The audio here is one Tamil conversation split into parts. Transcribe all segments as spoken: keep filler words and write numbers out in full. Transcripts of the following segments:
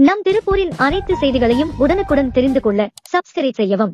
நம் திருப்பூரின் அனைத்து செய்திகளையும் உடனுக்குடன் தெரிந்து கொள்ள சப்ஸ்கிரைப் செய்யவும்.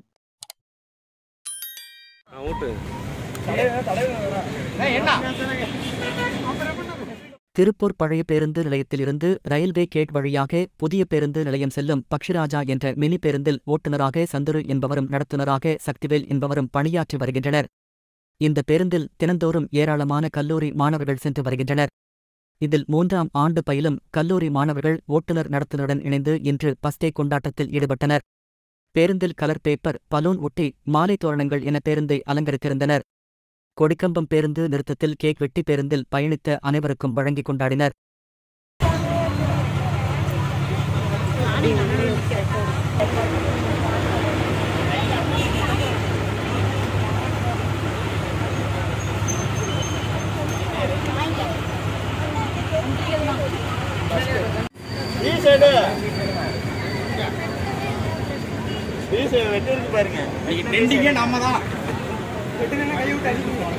திருப்பூர் பழைய பேருந்து நிலையத்திலிருந்து ரயில்வே கேட் வழியாக புதிய பேருந்து நிலையம் செல்லும் பக்ஷிராஜா என்ற மினி பேருந்தில் ஓட்டுநராக சந்துரு என்பவரும் நடத்துனராக சக்திவேல் என்பவரும் பணியாற்றி வருகின்றனர். இந்த பேருந்தில் தினந்தோறும் ஏராளமான கல்லூரி மாணவர்கள் சென்று வருகின்றனர். இதில் மூன்றாம் ஆண்டு பயிலும் கல்லூரி மாணவர்கள் ஓட்டுநர் நடத்துனருடன் இணைந்து இன்று பஸ்டே கொண்டாட்டத்தில் ஈடுபட்டனர். பேருந்தில் கலர் பேப்பர், பலூன் ஒட்டி, மாலை தோரணங்கள் என பேருந்தை அலங்கரித்திருந்தனர். கொடிக்கம்பம் பேருந்து நிறுத்தத்தில் கேக் வெட்டி பேருந்தில் பயணித்த அனைவருக்கும் வழங்கிக் கொண்டாடினர். பாருங்க நாம தான் கை விட்டு அடிக்கணும்.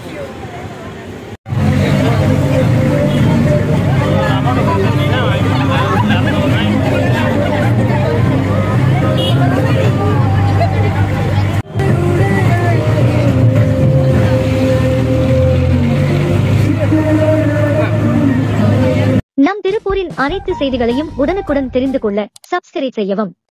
நம் திருப்பூரின் அனைத்து செய்திகளையும் உடனுக்குடன் தெரிந்து கொள்ள சப்ஸ்கிரைப் செய்யவும்.